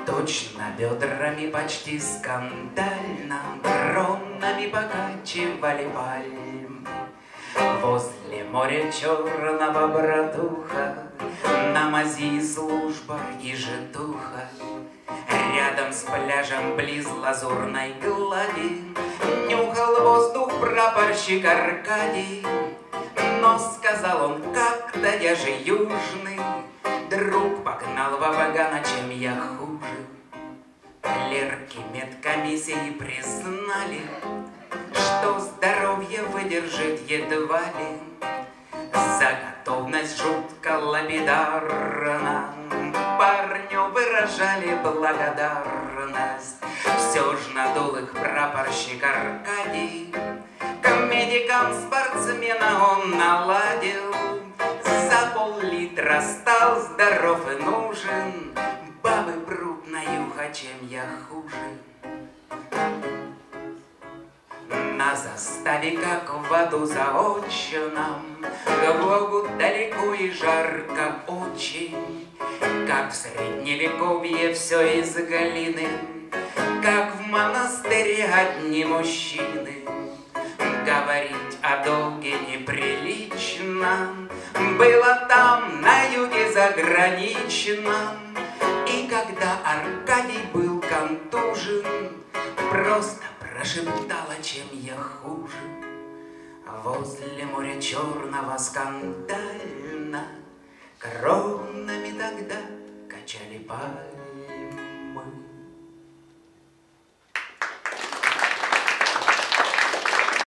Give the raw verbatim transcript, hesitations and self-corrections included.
Точно бедрами почти скандально, кронами покачивали пальмы. Возле моря черного, братуха, на мази служба и житуха. Рядом с пляжем близ лазурной глади нюхал воздух прапорщик Аркадий. Но сказал он как-то: я же южный, друг погнал Вавагана, чем я хуже. Клерки медкомиссии признали, что здоровье выдержит едва ли. За готовность жутко лапидарно парню выражали благодарность. Все ж надул их прапорщик Аркадий, к медикам-спортсмена он наладил. За пол-литра стал здоров и нужен. Бабы прут на юха, чем я хуже. На заставе, как в аду заочном, к Богу далеко и жарко очень. Как в средневековье все из глины, как в монастыре одни мужчины. Говорить о долге неприлично было там, на юге заграничном. И когда Аркадий был контужен, просто прошептала, чем я хуже. Возле моря черного скандально кронами тогда качали пальмы.